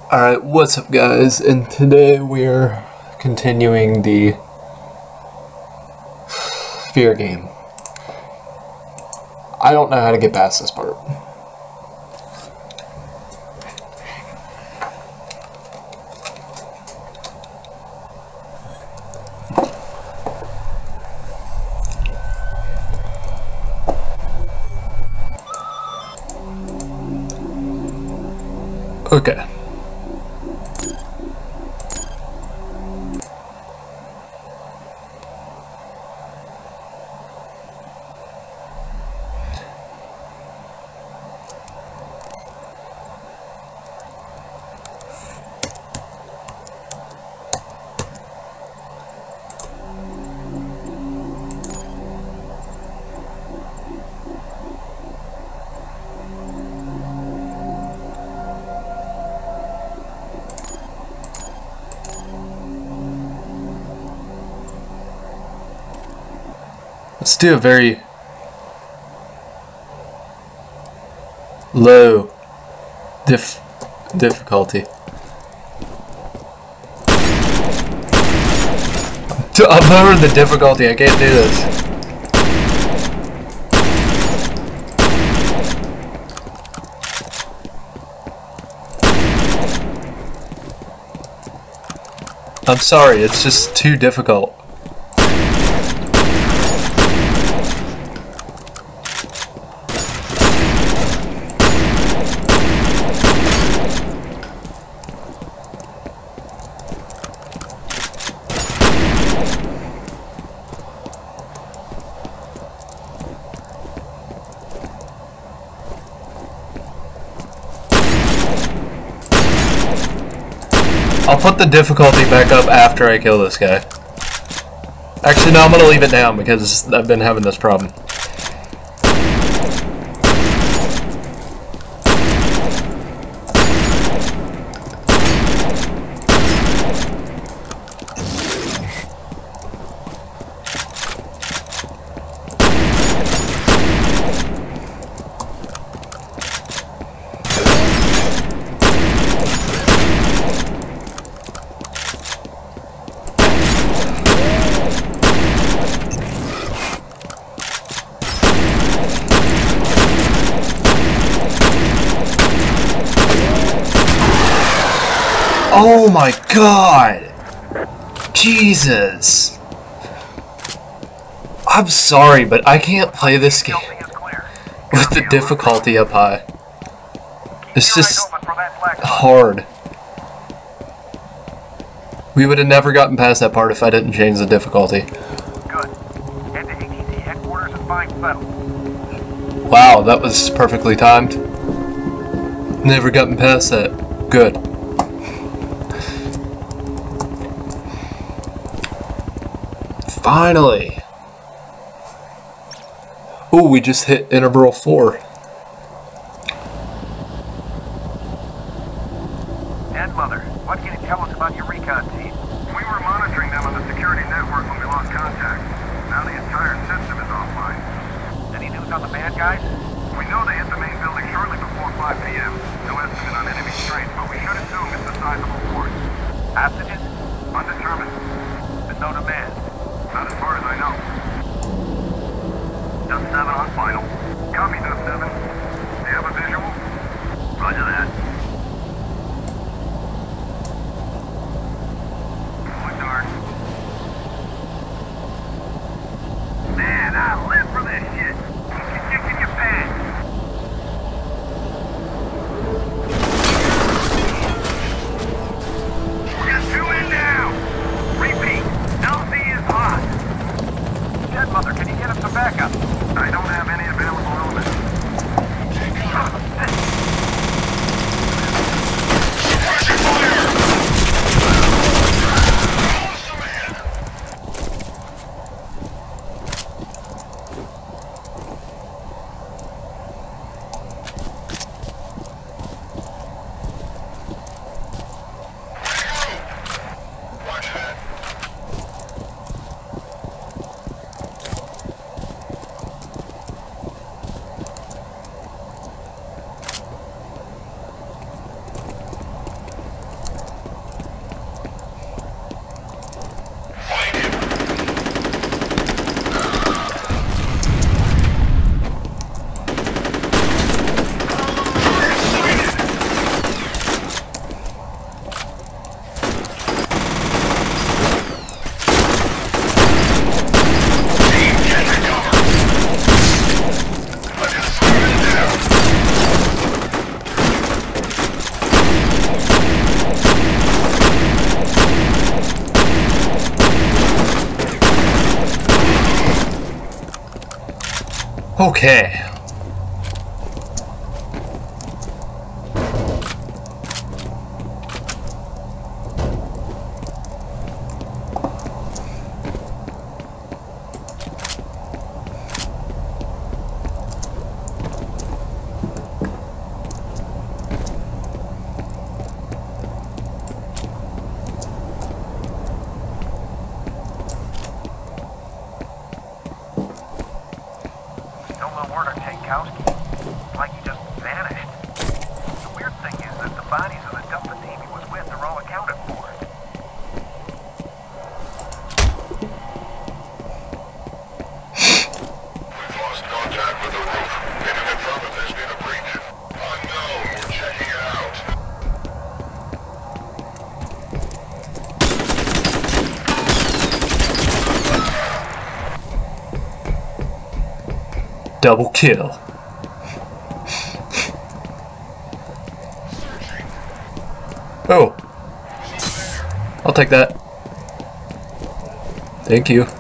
Alright, what's up guys, and today we're continuing the fear game. I don't know how to get past this part. Okay. Let's do a very low difficulty. I'm lowering the difficulty, I can't do this. I'm sorry, it's just too difficult. I'll put the difficulty back up after I kill this guy. Actually, no, I'm gonna leave it down because I've been having this problem. Oh my god! Jesus! I'm sorry, but I can't play this game with the difficulty up high. It's just hard. We would have never gotten past that part if I didn't change the difficulty. Good. Head to ATC headquarters and find Fettel. Wow, that was perfectly timed. Never gotten past that. Good. Finally! Ooh, we just hit interval 4. And Mother, what can you tell us about your recon team? We were monitoring them on the security network when we lost contact. Now the entire system is offline. Any news on the bad guys? We know they hit the main building shortly before 5 p.m. No estimate on enemy strength, but we should assume it's a sizable force. Hostages? Undetermined. With no demand. Not as far as I know. Dust 7 on final. Copy, Dust 7. Do you have a visual? Roger that. Going dark. Man, I live for this shit. Keep kicking your pants. We got 2 in. Okay. Still no word on Jankowski. Like he just vanished. The weird thing is that the bodies of the Delta team he was with are all accounted for. We've lost contact with the roof. They can confirm if there's been a breach. Unknown. We're checking it out. Double kill. Oh. I'll take that. Thank you.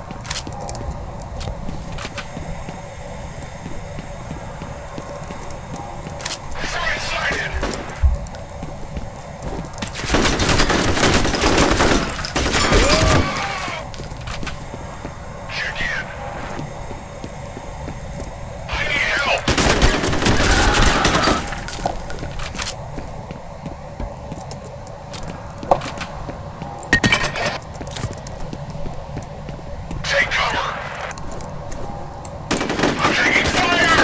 Check in. I need help. Take cover. I'm taking fire.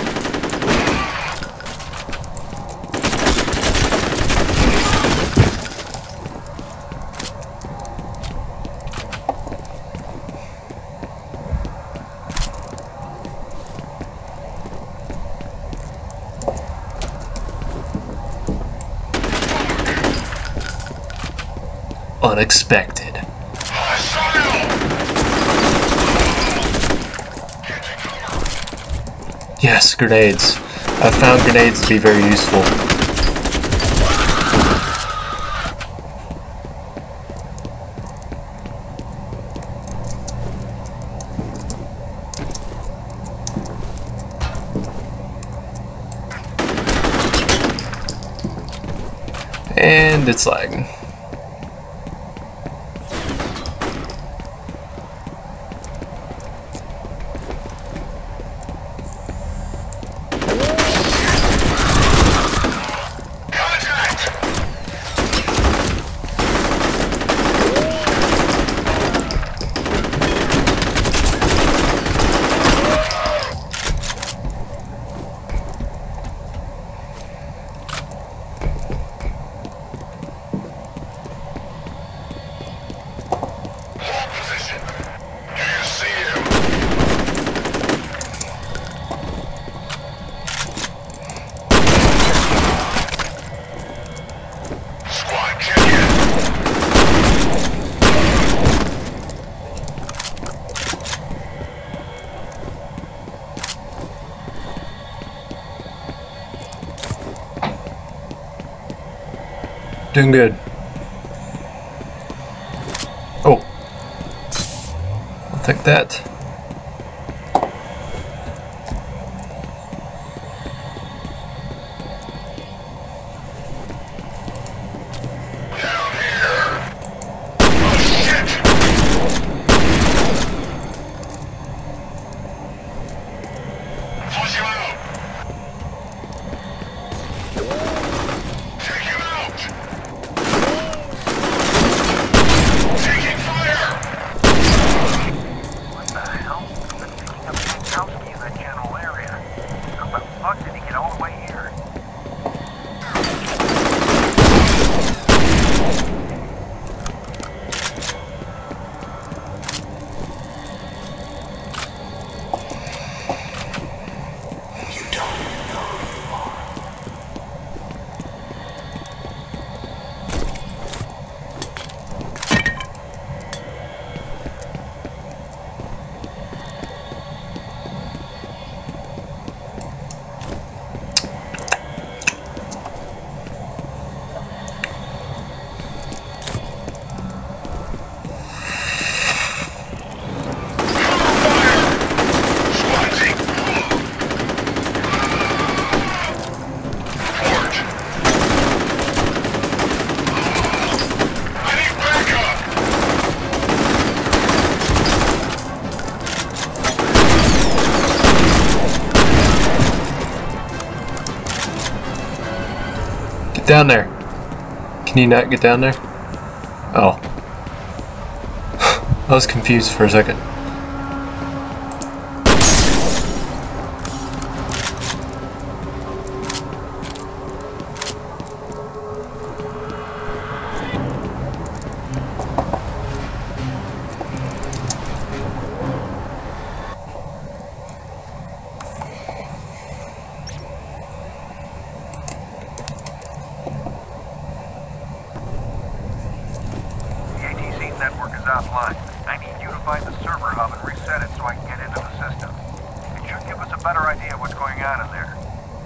Unexpected. Hostile. Can't take cover. Yes, grenades. I've found grenades to be very useful. And it's lagging. Contact. Hold position. Do you see him? Squad, check in. Doing good. Oh. I'll take that. Down here. Oh, shit. Flush him out. Take him out. Taking fire. What the Down there. Can you not get down there? Oh. I was confused for a second. Network is offline. I need you to find the server hub and reset it so I can get into the system. It should give us a better idea of what's going on in there.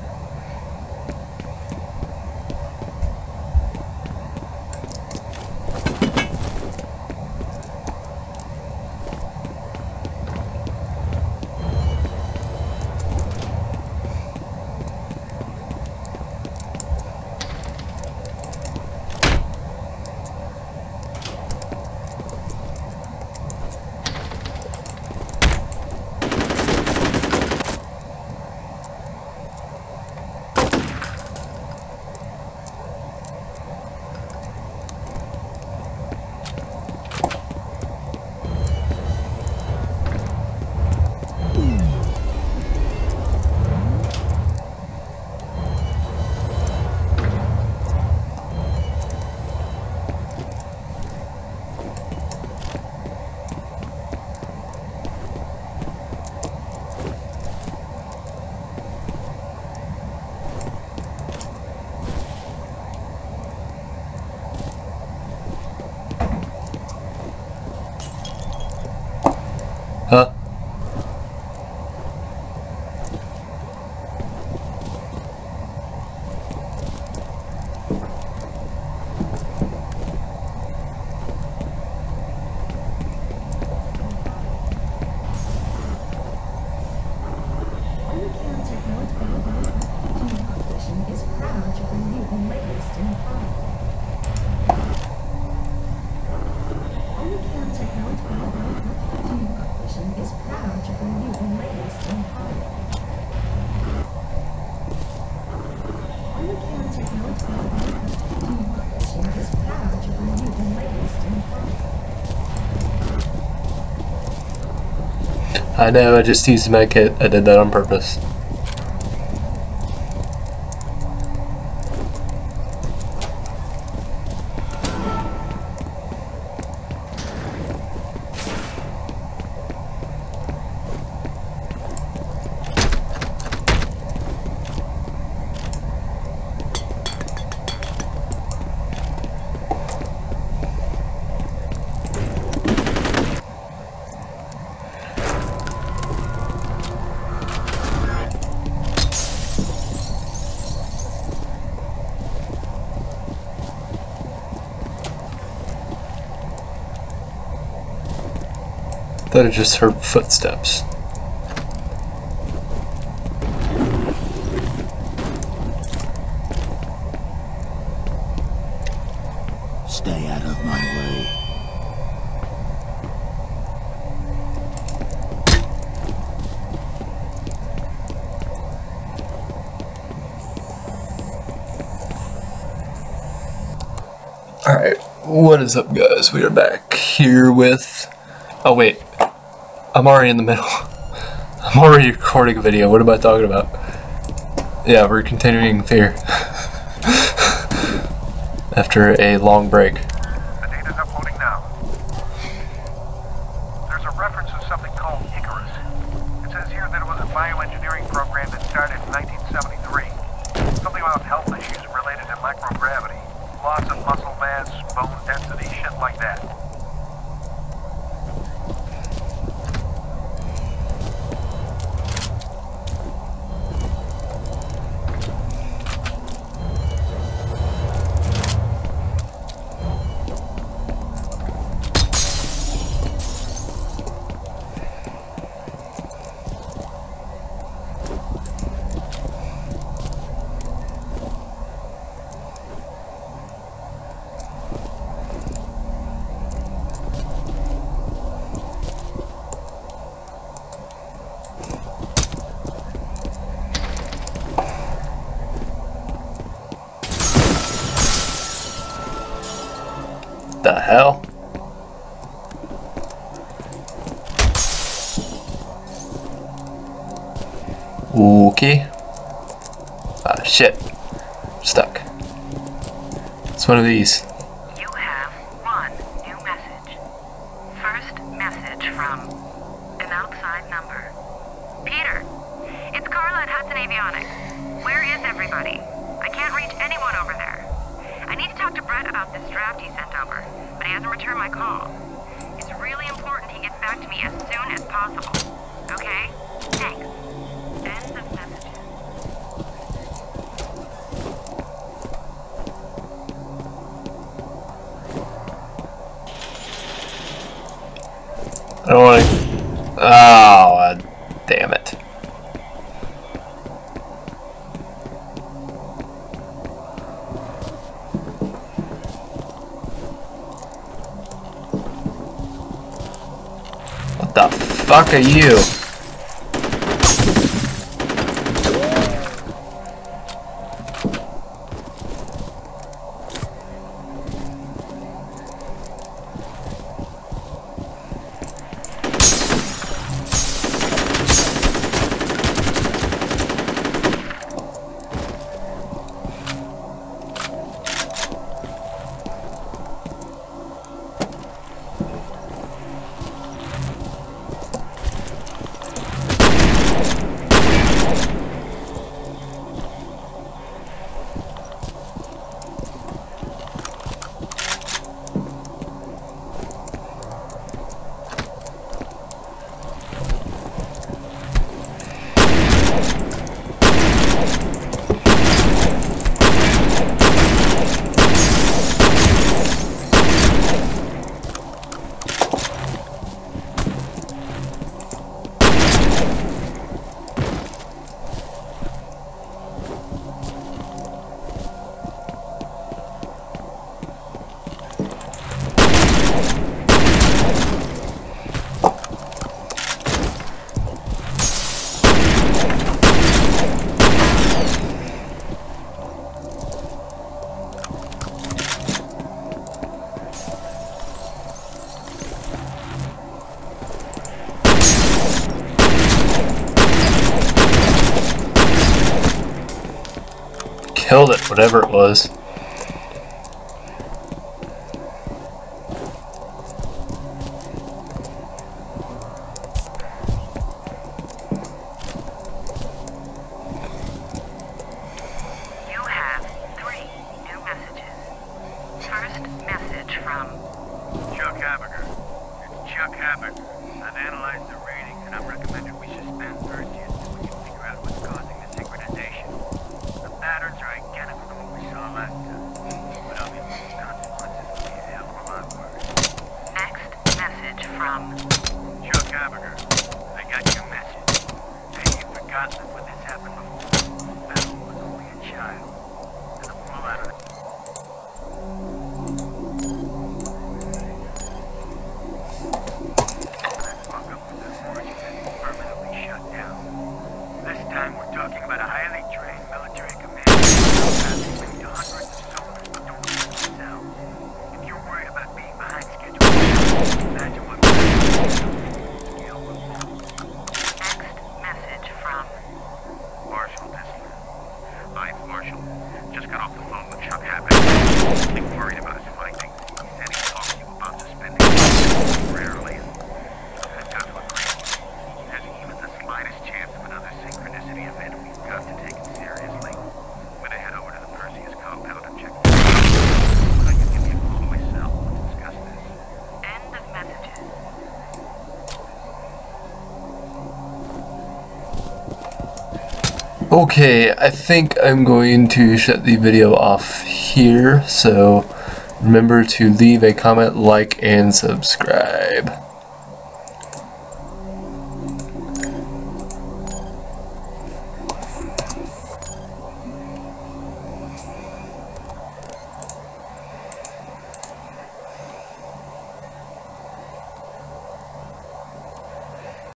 Huh? I know, I just used my kit. I did that on purpose. Thought I just heard footsteps. Stay out of my way. Alright, what is up guys? We are back here with... Oh wait, I'm already in the middle. I'm already recording a video, what am I talking about? Yeah, we're continuing Fear. After a long break. The data's uploading now. There's a reference to something called Icarus. It says here that it was a bioengineering program that started in 1973. Something about health issues related to microgravity. Loss of muscle mass, bone density, shit like that. The hell? Okay. Ah, shit. Stuck. It's one of these. You have one new message. First message from an outside number. Peter, it's Carla at Hudson Avionics. Where is everybody? I can't reach anyone over there. I need to talk to Brett about this draft he sent over, but he hasn't returned my call. It's really important he gets back to me as soon as possible. Okay? Thanks. End of messages. I don't want to. Oh, damn it. What the fuck are you? Killed it, whatever it was. You have 3 new messages. First message from Chuck Haberger. It's Chuck Haberger. I've analyzed the reading, and I'm recommending we suspend Perseus so we can figure out what's causing the synchronization. The patterns are identical to what we saw last time, but obviously the consequences will be a hell of a lot worse. next message from Chuck Haberger, I got your message. Hey, you've forgotten that when this happened before, Bell was only a child. And the fallout of it. This time we're talking about a highly trained military commander who lead to hundreds of soldiers but don't lead themselves. If you're worried about being behind schedule, imagine what skill will do. next message from Marshall Dissler. Hi, Marshall. Just got off the phone with Chuck Haberger. Nothing worried about his findings. He said he'd talk to you about suspending temporarily. I got to agree. There's even the slightest chance of another synchronicity event. We've got to take it seriously. I'm gonna head over to the Perseus compound and check it out. I can give you a call myself to discuss this. end of messages. Okay, I think I'm going to shut the video off here, so remember to leave a comment, like, and subscribe.